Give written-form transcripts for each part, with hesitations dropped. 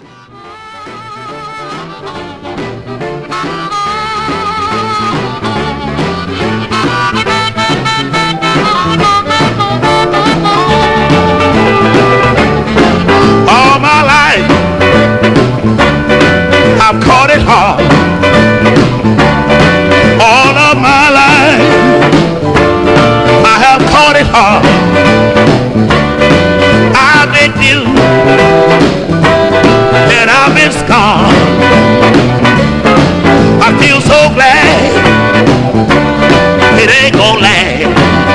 All my life I've caught it hard. All of my life I have caught it hard. I've been due and I've been scarred. I feel so glad it ain't gonna last.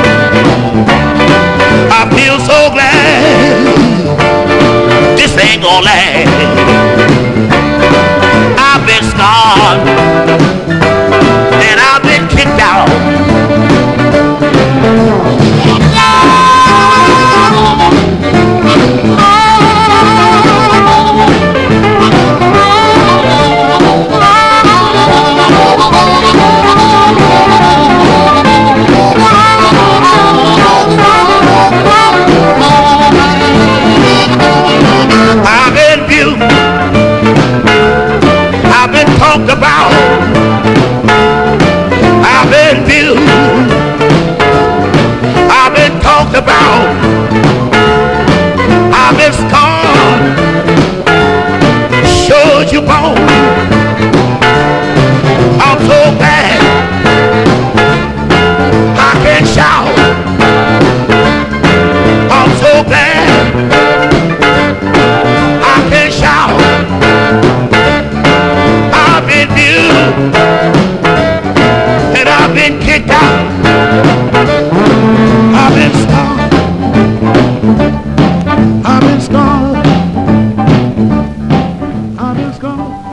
I feel so glad this ain't gonna last. I've been scarred and I've been kicked out. I've been viewed, I've been talked about, I've been viewed, I've been talked about, I've been scorned, showed you wrong. I'm so glad I can shout. I'm so glad I can shout. I've been viewed and I've been kicked out. I've been scorned. I've been scorned. I've been scorned.